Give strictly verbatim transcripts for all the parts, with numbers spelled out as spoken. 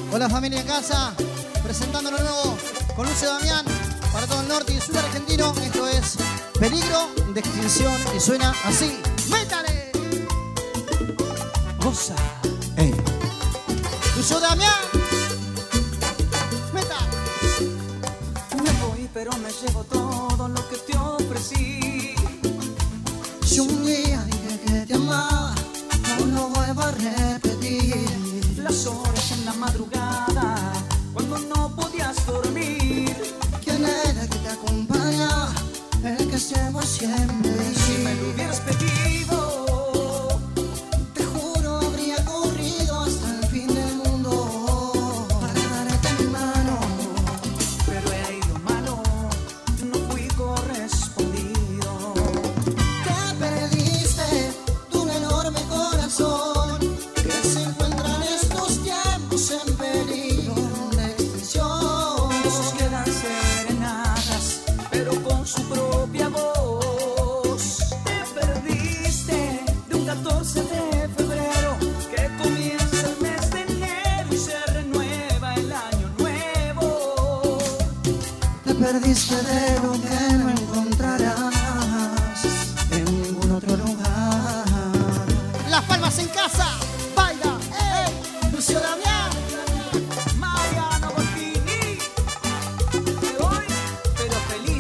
Hola familia en casa, presentando lo nuevo con Lucio Damián para todo el norte y sur argentino. Esto es Peligro de Extinción y suena así. ¡Métale! Goza. Ey. Lucio Damián. ¡Métale! Me voy pero me llevo todo lo que te ofrecí. Si un día dije que te amaba, no lo vuelvo a repetir. Las horas en la madrugada, cuando no podías dormir. ¿Quién era que te acompañaba? El que llevo siempre. Si me lo hubieras pedido, te juro habría corrido hasta el fin del mundo para darte mi mano. pero he ahí lo malo, no fui correspondido. Te perdiste de un enorme corazón que se encuentra en estos tiempos en peligro de extinción. Esos quedan serenadas, pero con su propia voz. Te perdiste de un catorce de febrero que comienza el mes de enero y se renueva el año nuevo. Te perdiste de lo que no encontrarás en ningún otro lugar. Las palmas en casa, baila, ey, Lucio Damián. Mariano Volpini, de hoy, pero feliz.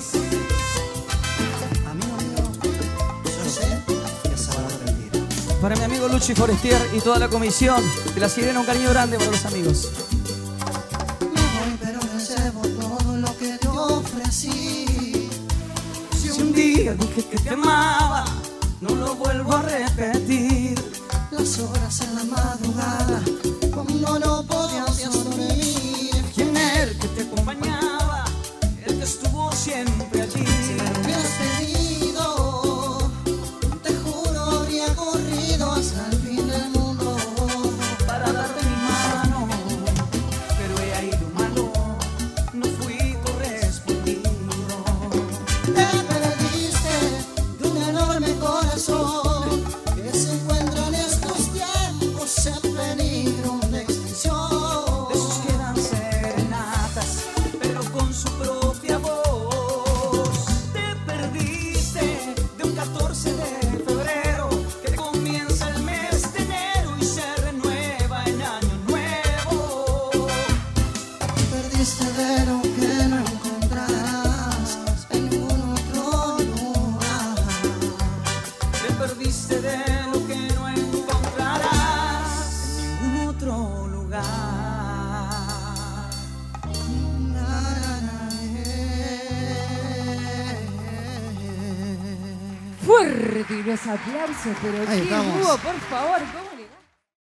Amigo mío, yo sé que es sábado rendir. Para mi amigo Luchi Forestier y toda la comisión de La Sirena, un cariño grande para los amigos. Me voy pero me llevo todo lo que te ofrecí. Si un día dije que te amaba, no lo vuelvo a repetir. Las horas en la madrugada, cuando no podías dormir. ¿Quién era el que te acompañaba? El que estuvo siempre allí. Si me lo hubieras pedido, te juro habría corrido hasta el fin del mundo Para darte mi mano, pero he ahí lo malo, no fui correspondido. Te perdiste de un enorme corazón que se encuentra en estos tiempos en peligro de extinción. De esos quedan serenatas, pero con su propia voz. Te perdiste de un catorce de febrero que comienza el mes de enero y se renueva el año nuevo. Te perdiste de lo que no encontrarás en ningún otro lugar. Te perdiste de lo que no encontrarás en ningún otro lugar. Fuerte y los aplausos, pero Ahí qué estamos. dúo, por favor, ¿cómo